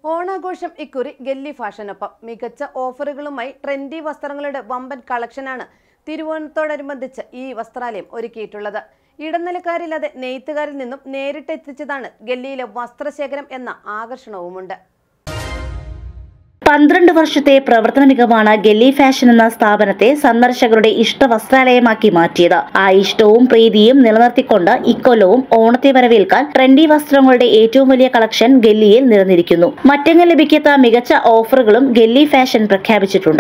ഓണാഘോഷം ഇക്കുറി ഗല്ലി ഫാഷനൊപ്പം മികച്ച ഓഫറുകളുമായി ട്രെൻഡി വസ്ത്രങ്ങളുടെ വമ്പൻ കളക്ഷനാണ് തിരുവോണത്തോടനുബന്ധിച്ച് ഈ വസ്ത്രാലയം ഒരുക്കിയിട്ടുള്ളത്. ഇടനിലക്കാരില്ലാതെ നെയ്ത്തുകാരിൽ നിന്നും നേരിട്ട് എത്തിച്ചതാണ് ഗല്ലിയിലെ വസ്ത്രശേഖരം എന്ന ആകർഷണവുമുണ്ട്. 12 വർഷത്തെ പ്രവർത്തന മികവാണ് ഗല്ലി ഫാഷൻ എന്ന സ്ഥാപനത്തെ സന്ദർശകരുടെ ഇഷ്ട വസ്ത്രാലയമാക്കി മാറ്റിയത്. ആ ഇഷ്ടവും പ്രീതിയും നിലനിർത്തിക്കൊണ്ട് ഇക്കൊല്ലവും ഓണത്തെ വരവേൽക്കാൻ ട്രെൻഡി വസ്ത്രങ്ങളുടെ ഏറ്റവും വലിയ കളക്ഷൻ ഗല്ലിയിൽ നിറഞ്ഞിരിക്കുന്നു. മറ്റെങ്ങും ലഭിക്കാത്ത മികച്ച ഓഫറുകളും ഗല്ലി ഫാഷൻ പ്രഖ്യാപിച്ചിട്ടുണ്ട്.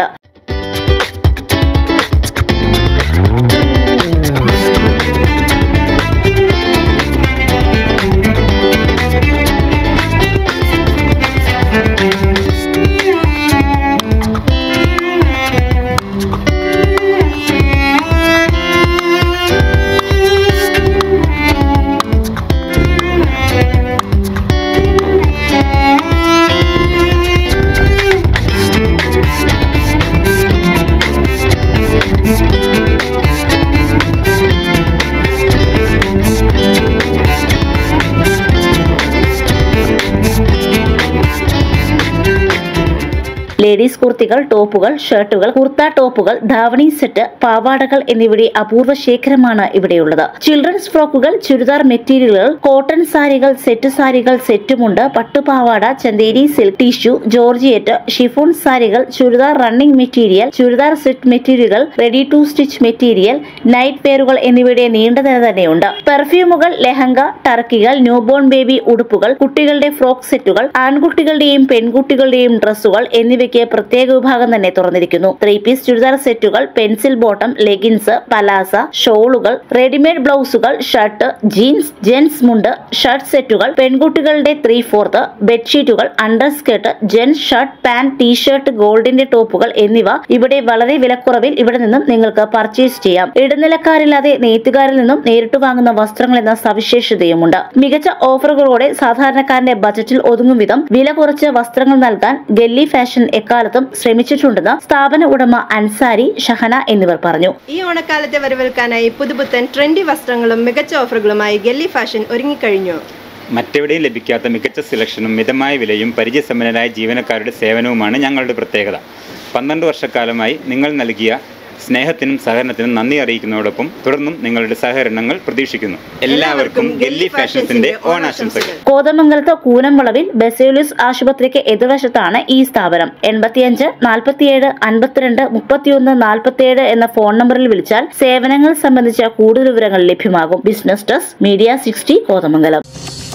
ലേഡീസ് കുർത്തികൾ, ടോപ്പുകൾ, ഷർട്ടുകൾ, കുർത്ത ടോപ്പുകൾ, ധാവണി സെറ്റ്, പാവാടകൾ എന്നിവയുടെ അപൂർവ ശേഖരമാണ് ഇവിടെയുള്ളത്. ചിൽഡ്രൻസ് ഫ്രോക്കുകൾ, ചുരിദാർ മെറ്റീരിയലുകൾ, കോട്ടൺ സാരികൾ, സെറ്റ് മുണ്ട്, പട്ടുപാവാട, Chanderi silk, tissue, georgette, chiffon സാരികൾ, churidar running material, churidar set മെറ്റീരിയലുകൾ, ready to stitch material, night വെയറുകൾ എന്നിവയുടെ നീണ്ട നിര തന്നെയുണ്ട്. പെർഫ്യൂമുകൾ, ലെഹങ്ക, ടർക്കികൾ, ന്യൂബോൺ ബേബി ഉടുപ്പുകൾ, കുട്ടികളുടെ ഫ്രോക്ക് സെറ്റുകൾ, ആൺകുട്ടികളുടെയും പെൺകുട്ടികളുടെയും ഡ്രസ്സുകൾ എന്നിവയ്ക്ക് പ്രത്യേക വിഭാഗം തന്നെ തുറന്നിരിക്കുന്നു. 3 പീസ് ചുരിദാർ സെറ്റുകൾ, പെൻസിൽ ബോട്ടം, ലെഗിൻസ്, പലാസ, ഷോളുകൾ, റെഡിമെയ്ഡ് ബ്ലൗസുകൾ, shirt, jeans, gents mundu, shirt സെറ്റുകൾ, പെൺകുട്ടികളുടെ 3/4 ബെഡ്ഷീറ്റുകൾ, under skirt, gents shirt, pant, T-shirt, ഗോൾഡിന്റെ ടോപ്പുകൾ എന്നിവ ഇവിടെ വളരെ വിലക്കുറവിൽ ഇവിടെ നിന്നും നിങ്ങൾക്ക് പർച്ചേസ് ചെയ്യാം. ഇടനിലക്കാരില്ലാതെ നെയ്ത്തുകാരിൽ നിന്നും നേരിട്ട് വാങ്ങുന്ന വസ്ത്രങ്ങൾ എന്ന സവിശേഷതയുമുണ്ട്. മികച്ച ഓഫറുകളോടെ സാധാരണക്കാരന്റെ ബജറ്റിൽ ഒതുങ്ങും വിധം വില കുറച്ച് വസ്ത്രങ്ങൾ നൽകാൻ ഗല്ലി ഫാഷൻ എക്കാലത്തും ശ്രമിച്ചിട്ടുണ്ടെന്ന് സ്ഥാപന ഉടമ അൻസാരി, ഷഹന എന്നിവർ പറഞ്ഞു. ഈ ഓണക്കാലത്തെ വരവേൽക്കാനായി പുതുപുത്തൻ ട്രെൻഡി വസ്ത്രങ്ങളും മികച്ച ഓഫറുകളുമായി ഗല്ലി ഫാഷൻ ഒരുങ്ങിക്കഴിഞ്ഞു. മറ്റെവിടെയും ലഭിക്കാത്ത മികച്ച സെലക്ഷനും മിതമായ വിലയും പരിചയസമ്പന്നരായ ജീവനക്കാരുടെ സേവനവുമാണ് ഞങ്ങളുടെ പ്രത്യേകത. 12 വർഷക്കാലമായി നിങ്ങൾ നൽകിയ സ്നേഹത്തിനും സഹകരണത്തിനും നന്ദി അറിയിക്കുന്നതോടൊപ്പം തുടർന്നും നിങ്ങളുടെ സഹകരണങ്ങൾ പ്രതീക്ഷിക്കുന്നു. എല്ലാവർക്കും ഗല്ലി ഫാഷൻസിന്റെ ഓണാശംസകൾ. കോതമംഗലത്ത് കൂനംവളവിൽ ബസേലിയസ് ആശുപത്രിക്ക് എതിർവശത്താണ് ഈ സ്ഥാപനം. 85 47 52 31 47 എന്ന ഫോൺ നമ്പറിൽ വിളിച്ചാൽ സേവനങ്ങൾ സംബന്ധിച്ച കൂടുതൽ വിവരങ്ങൾ ലഭ്യമാകും. Business desk, media 60, Kothamangalam.